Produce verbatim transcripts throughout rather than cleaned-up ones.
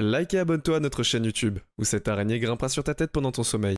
Like et abonne-toi à notre chaîne YouTube, où cette araignée grimpera sur ta tête pendant ton sommeil.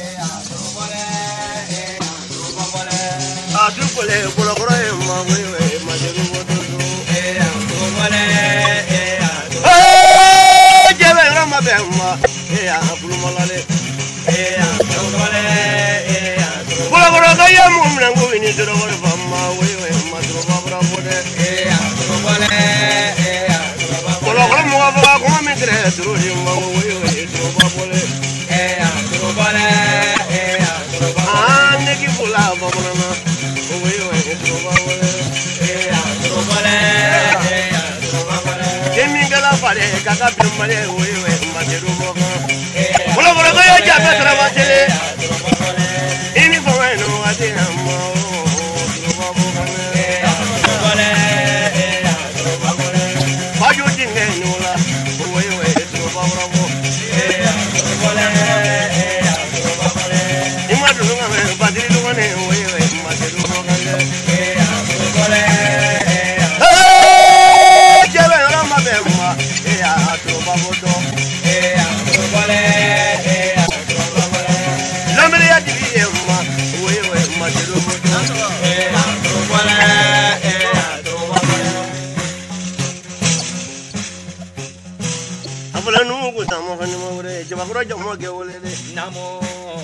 Namo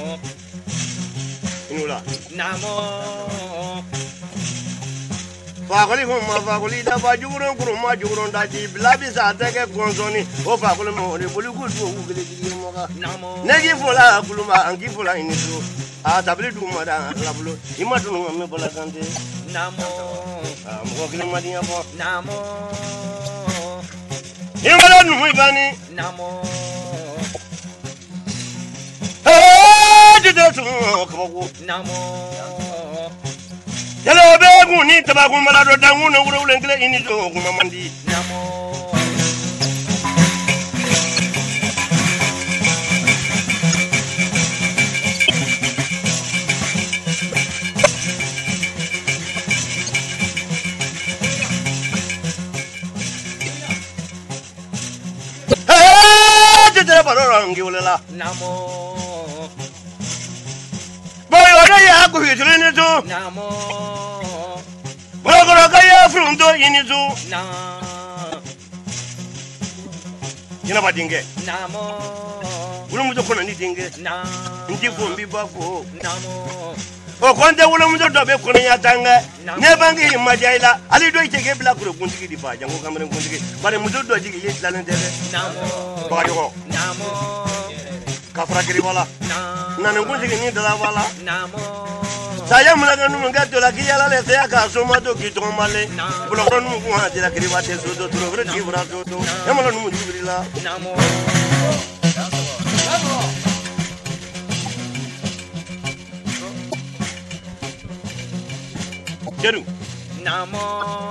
Inula Namo Fakoli kuma fakoli da ba jugurun kuruma jugurun da ji bilabi sa ta ke konsoni o fakoli mo re boli ku du u gele ji mo ka Namo Negi fola kuluma angi fola inisu a tabli du ma da labulo ima du no me bola kante Namo a mo ko ma dinya bo Namo Imala nu ibani Namo Namo Hello begu ni tabagu malado dangu na wuro lengile ini do kuma mandi Namo Hey jete baroro ngi wala Namo ya ku hitrini tu Namo Boro kaya frundo ini tu Na Jina badinge Namo Ulu muzo kona ni dinge Na Ndi kumbi bako Namo O kwante ulu muzo dobe kona ya tanga Ne bangi majaila Ali do icheke bila kuro kuntiki di pa Jango kamere kuntiki Bale muzo do jiki yechi lalentele Namo Baka joko Namo Kafra kiri wala Nane kuntiki ni dala wala Namo Saya mulaga nu ngato la kiyala le se aka soma do ki to male bulo ron mu ha dira kriba te so do tro vre ki bra do do e mala nu jibrila namo Jeru namo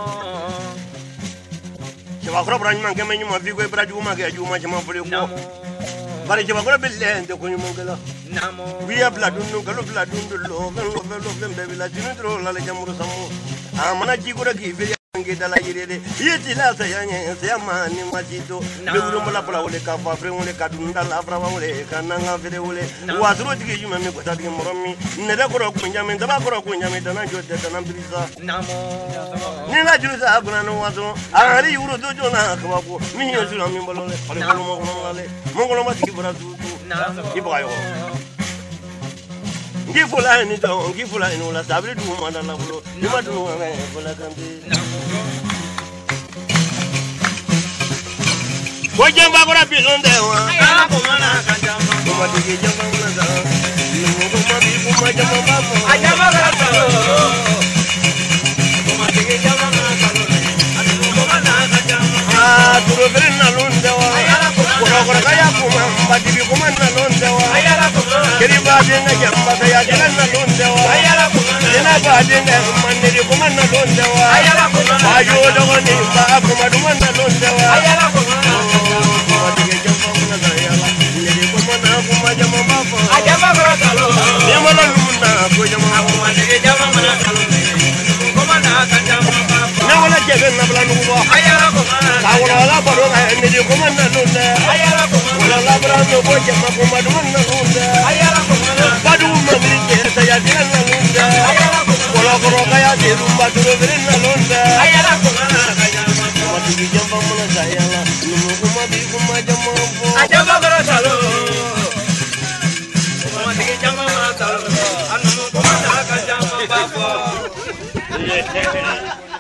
Jaba kro bra nyman ke menyu ma vi ko bra ju ma ke ju ma jama fole ko Bari jaba kro belle de ko nyum ngela Namo we are blood no galo blood no love and love love them baby la jinudro la le jamuru samu amana jigura ki be ngi dala yirede yiti la sa yanye sa mani majito be guru mala pula wole ka fa fre wole ka dunda la fra wole ka nanga fere wole wa zuro digi yuma me ko tadi moromi ne da koro ku nyame da ba koro ku nyame da na jote da na brisa namo ni la juza abuna no wazo ari yuro do jona ka ko mi yo zuro mi bolole ale ko mo ko le mo ko ma tigi bra du ibayo Ngi fula ni do ngi fula ni wala sabri du ma da la bulo ni ma du ma me fula kambi Ko jamba ko ra bilonde wa ala ko mana kan jamba ko ma dige jamba na da ni mo ko ma bi ko ma jamba ba ko ajamba ga to ko ma dige jamba na ka lo ani ko ma na ka jamba ah duro bere na londe wa ala ko ko ko ga ya ko ma ba dige ko ma na londe wa ala ko keri ba de na jamba ga ya de na londe wa ala ko ina ba de na man ne ko ma na londe wa ala ko ba yo do ni ba ko ma du ma na londe wa ala ko Ayala baro ga ni di ko man na lunda wala la brando ko je ma ko ma dum na lunda badu ma mi ke ta ya di na lunda wala ko ga ya di rum ba du re na lunda ma di jamba mo na sa ya la nu ko ma bi ko ma jamba bo ajamba garo salo ma di jamba ma salo anu ko ma ka jamba ba bo